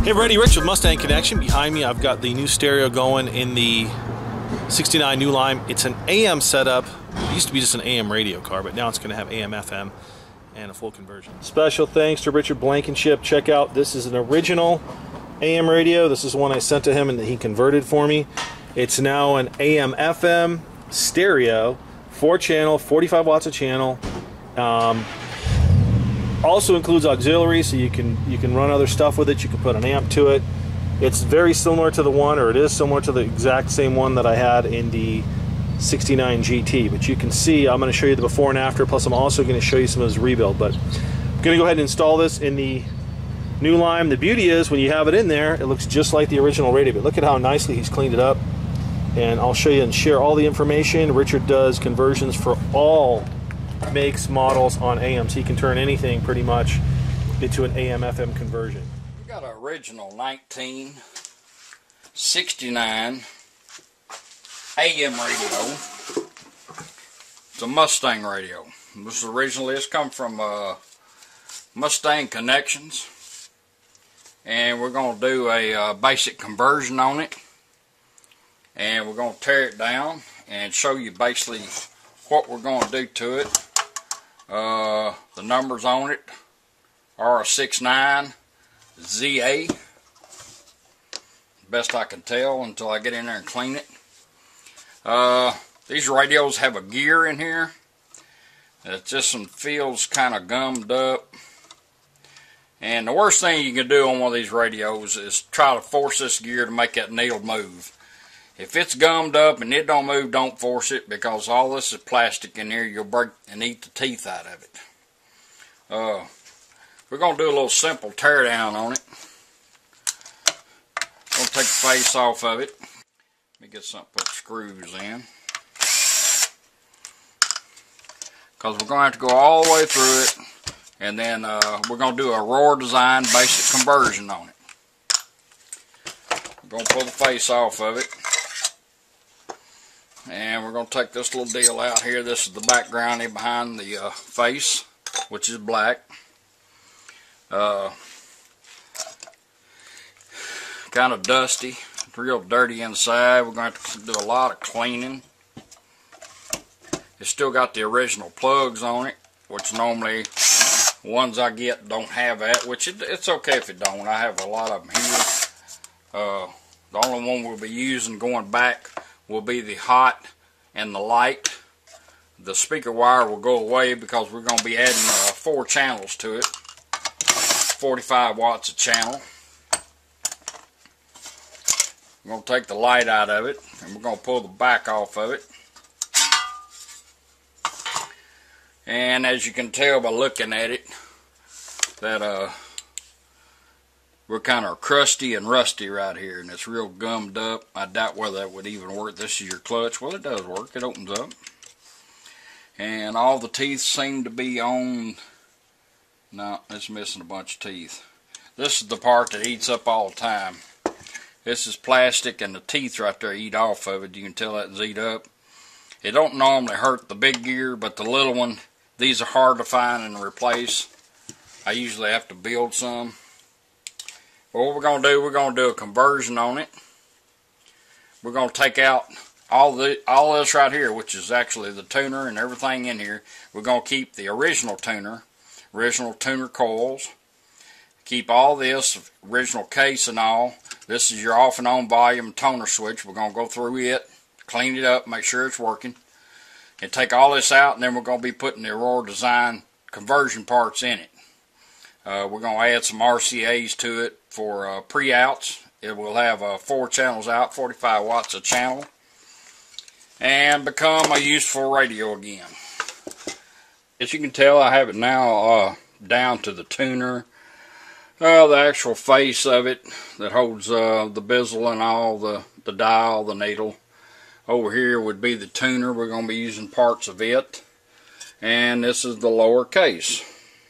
Hey everybody, Rich with Mustang Connection. Behind me I've got the new stereo going in the 69 New Lime. It's an AM setup. It used to be just an AM radio car, but now it's going to have AM FM and a full conversion. Special thanks to Richard Blankenship. Check out, this is an original AM radio. This is one I sent to him and he converted for me. It's now an AM FM stereo, 4-channel, 45 watts a channel. Also includes auxiliary, so you can run other stuff with it. You can put an amp to it. It's very similar to the one, or it is similar to the exact same one that I had in the 69 GT. But you can see, I'm going to show you the before and after, plus I'm also going to show you some of his rebuild. But I'm going to go ahead and install this in the New Lime. The beauty is, when you have it in there, it looks just like the original radio. But look at how nicely he's cleaned it up. And I'll show you and share all the information. Richard does conversions for all makes, models on AM, so he can turn anything pretty much into an AM FM conversion. We got an original 1969 AM radio. It's a Mustang radio. This originally come from Mustang Connections, and we're going to do a basic conversion on it, and we're going to tear it down and show you basically what we're going to do to it. The numbers on it are a 69 ZA, best I can tell until I get in there and clean it. These radios have a gear in here. It just feels kind of gummed up. And the worst thing you can do on one of these radios is try to force this gear to make that needle move. If it's gummed up and it don't move, don't force it, because all this is plastic in here. You'll break and eat the teeth out of it. We're going to do a little simple tear down on it. Going to take the face off of it. Let me get something to put screws in, because we're going to have to go all the way through it, and then we're going to do a Roar Design basic conversion on it. We're going to pull the face off of it. And we're going to take this little deal out here. This is the background here behind the face, which is black. Kind of dusty, real dirty inside. We're going to have to do a lot of cleaning. It's still got the original plugs on it, which normally ones I get don't have that, which it's okay if it don't. I have a lot of them here. The only one we'll be using going back will be the hot and the light. The speaker wire will go away because we're going to be adding 4 channels to it, 45 watts a channel. We're going to take the light out of it, and we're going to pull the back off of it. And as you can tell by looking at it, that we're kind of crusty and rusty right here, and it's real gummed up. I doubt whether that would even work. This is your clutch. Well, it does work. It opens up. And all the teeth seem to be on. No, it's missing a bunch of teeth. This is the part that eats up all the time. This is plastic, and the teeth right there eat off of it. You can tell that's eat up. It don't normally hurt the big gear, but the little one, these are hard to find and replace. I usually have to build some. What we're going to do, we're going to do a conversion on it. We're going to take out all this right here, which is actually the tuner and everything in here. We're going to keep the original tuner coils. Keep all this, original case and all. This is your off and on volume toner switch. We're going to go through it, clean it up, make sure it's working. And take all this out, and then we're going to be putting the Roar Design conversion parts in it. We're going to add some RCAs to it for pre-outs. It will have 4 channels out, 45 watts a channel, and become a useful radio again. As you can tell, I have it now down to the tuner, the actual face of it that holds the bezel and all, the dial, the needle. Over here would be the tuner. We're going to be using parts of it. And this is the lower case.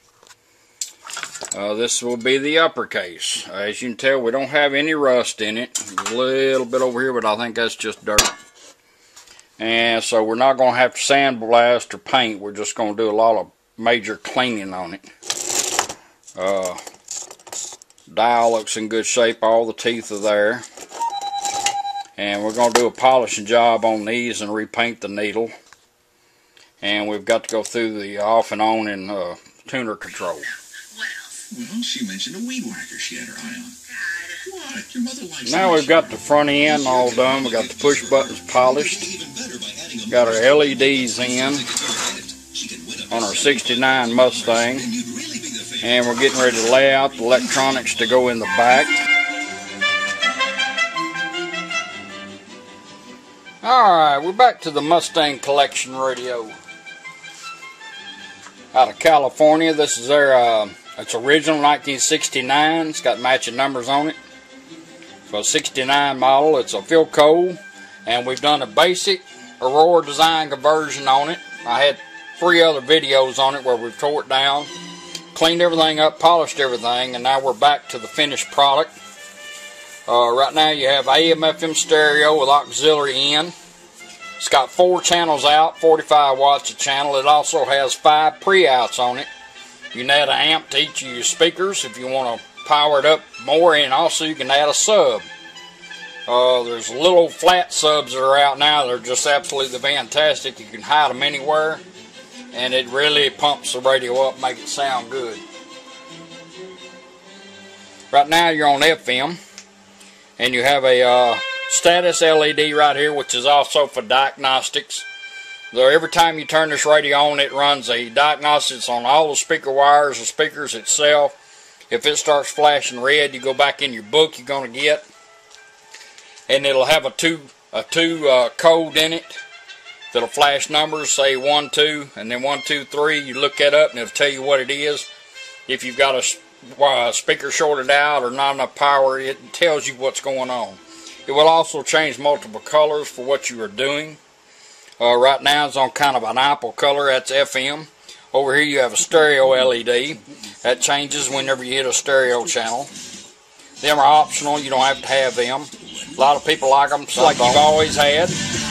This will be the upper case. As you can tell, we don't have any rust in it. There's a little bit over here, but I think that's just dirt. And so we're not going to have to sandblast or paint. We're just going to do a lot of major cleaning on it. Dial looks in good shape. All the teeth are there. And we're going to do a polishing job on these and repaint the needle. And we've got to go through the off and on in tuner control. Well, she mentioned a weed whacker she had her eye on. What? Your mother likes now we've got the front end all done. We've got the push buttons polished. Got our LEDs in on our 69 Mustang. And we're getting ready to lay out the electronics to go in the back. Alright, we're back to the Mustang Collection radio. Out of California. This is their, it's original 1969. It's got matching numbers on it. For a 69 model, it's a Phil Cole. And we've done a basic Aurora design conversion on it. I had 3 other videos on it where we've tore it down, cleaned everything up, polished everything, and now we're back to the finished product. Right now you have AM/FM stereo with auxiliary in. It's got 4 channels out, 45 watts a channel. It also has 5 pre-outs on it. You can add an amp to each of your speakers if you want to power it up more, and also you can add a sub. There's little flat subs that are out now. They're just absolutely fantastic. You can hide them anywhere, and it really pumps the radio up, make it sound good. Right now you're on FM, and you have a status LED right here, which is also for diagnostics. So every time you turn this radio on, it runs a diagnostics on all the speaker wires, the speakers itself. If it starts flashing red, you go back in your book you're going to get, and it'll have a two code in it that'll flash numbers, say 1, 2, and then 1, 2, 3. You look that up and it'll tell you what it is. If you've got a speaker shorted out or not enough power, it tells you what's going on. It will also change multiple colors for what you are doing. Right now it's on kind of an apple color. That's FM. Over here you have a stereo LED. That changes whenever you hit a stereo channel. Them are optional. You don't have to have them. A lot of people like them, like you've always had.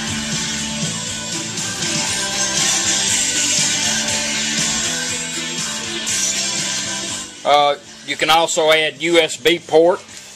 You can also add USB port.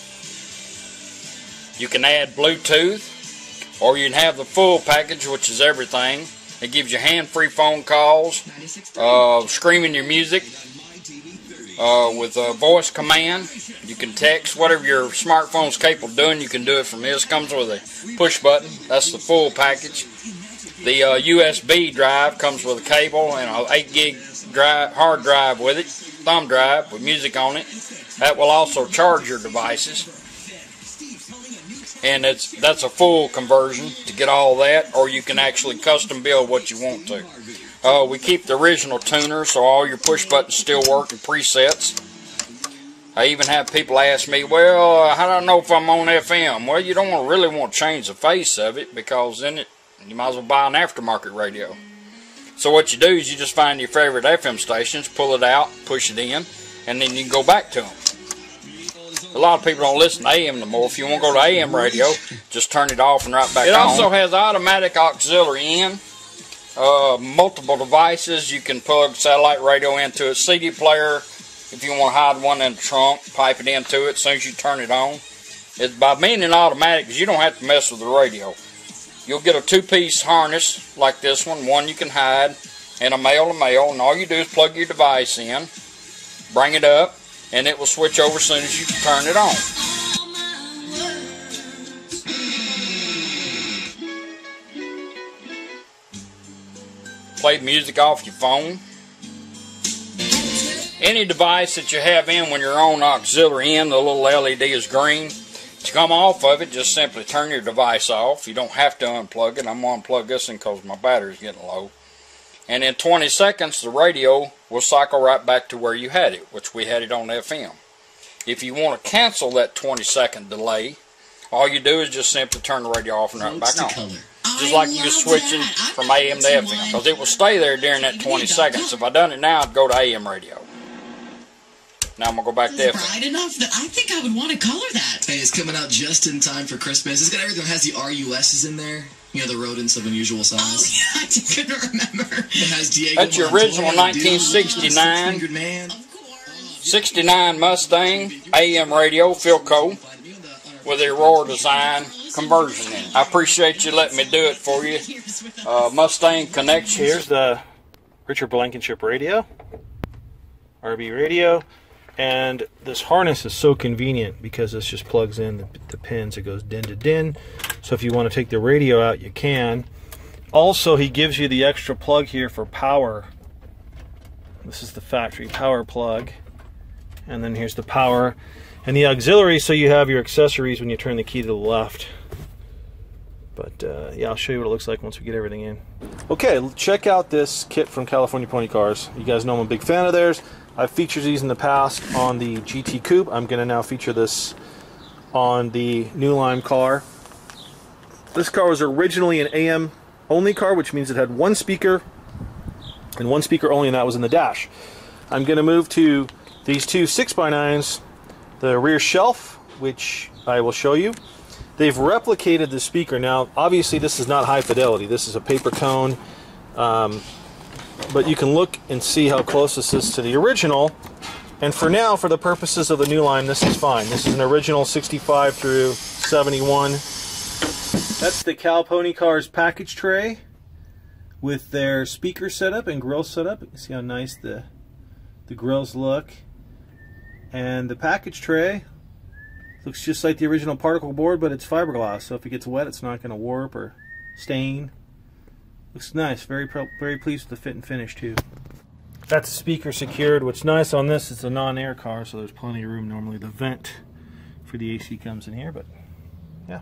You can add Bluetooth, or you can have the full package, which is everything. It gives you hand-free phone calls, streaming your music with a voice command. You can text whatever your smartphone's capable of doing. You can do it from this. Comes with a push button. That's the full package. The USB drive comes with a cable and an 8 gig hard drive with it, thumb drive with music on it. That will also charge your devices. And that's a full conversion to get all that, or you can actually custom build what you want to. We keep the original tuner, so all your push buttons still work and presets. I even have people ask me, well, how do I know if I'm on FM? Well, you don't really want to change the face of it, because then you might as well buy an aftermarket radio. So what you do is you just find your favorite FM stations, pull it out, push it in, and then you can go back to them. A lot of people don't listen to AM no more. If you want to go to AM radio, just turn it off and right back on. It also has automatic auxiliary in. Multiple devices. You can plug satellite radio into a CD player. If you want to hide one in the trunk, pipe it into it as soon as you turn it on. It's by being an automatic, because you don't have to mess with the radio. You'll get a 2-piece harness like this one. One you can hide, and a male to male. And all you do is plug your device in, bring it up, and it will switch over as soon as you turn it on. Play music off your phone. Any device that you have in when you're on auxiliary in, the little LED is green. To come off of it, just simply turn your device off. You don't have to unplug it. I'm going to unplug this one because my battery's getting low. And in 20 seconds, the radio will cycle right back to where you had it, which we had it on FM. If you want to cancel that 20-second delay, all you do is just simply turn the radio off and right back on. Just like you was switching from AM to FM, because it will stay there during that 20 seconds. If I done it now, I'd go to AM radio. Now I'm going to go back to FM. Bright enough that I think I would want to color that. Hey, it's coming out just in time for Christmas. It's got everything. It has the RUSs in there. You know, the rodents of unusual size. Oh, yeah, I couldn't remember. It has Diego That's your original 1969 '69 Mustang AM radio, Philco, with the Aurora design conversion in it. I appreciate you letting me do it for you. Mustang Connection. Here's the Richard Blankenship radio, RB radio, and this harness is so convenient because this just plugs in the pins. It goes din to din, so if you want to take the radio out, you can. Also, he gives you the extra plug here for power. This is the factory power plug, and then here's the power and the auxiliary, so you have your accessories when you turn the key to the left. But yeah, I'll show you what it looks like once we get everything in. Okay, check out this kit from California Pony Cars. You guys know I'm a big fan of theirs. I've featured these in the past on the GT Coupe. I'm going to now feature this on the new Lime car. This car was originally an AM only car, which means it had one speaker and one speaker only, and that was in the dash. I'm going to move to these two 6x9s, the rear shelf, which I will show you. They've replicated the speaker. Now, obviously, this is not high fidelity. This is a paper cone, but you can look and see how close this is to the original. And for now, for the purposes of the new line, this is fine. This is an original 65 through 71. That's the Cal Pony Cars package tray with their speaker setup and grill setup. You can see how nice the grills look. And the package tray looks just like the original particle board, but it's fiberglass, so if it gets wet, it's not going to warp or stain. Looks nice. Very pleased with the fit and finish, too. That's the speaker secured. What's nice on this, it's a non-air car, so there's plenty of room. Normally the vent for the AC comes in here, but yeah.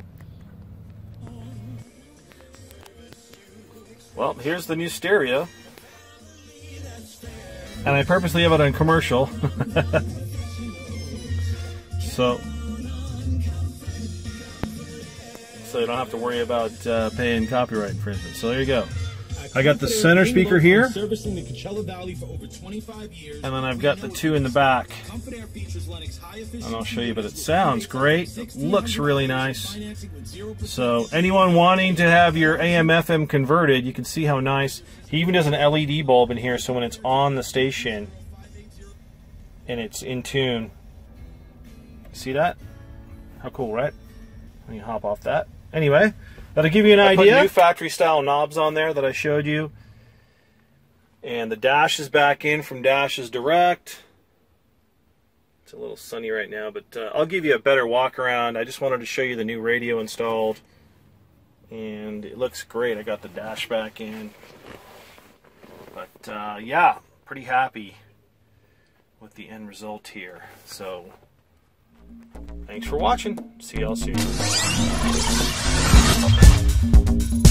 Well, here's the new stereo. And I purposely have it on commercial. So you don't have to worry about paying copyright infringement. So there you go. I got the center speaker here, and then I've got the two in the back. And I'll show you, but it sounds great. It looks really nice. So anyone wanting to have your AM/FM converted, you can see how nice. He even has an LED bulb in here, so when it's on the station and it's in tune. See that? How cool, right? Let me hop off that. Anyway, that'll give you an idea. I put new factory style knobs on there that I showed you. And the dash is back in from Dashes Direct. It's a little sunny right now, but I'll give you a better walk around. I just wanted to show you the new radio installed. And it looks great. I got the dash back in. But yeah, pretty happy with the end result here. So thanks for watching. See y'all soon.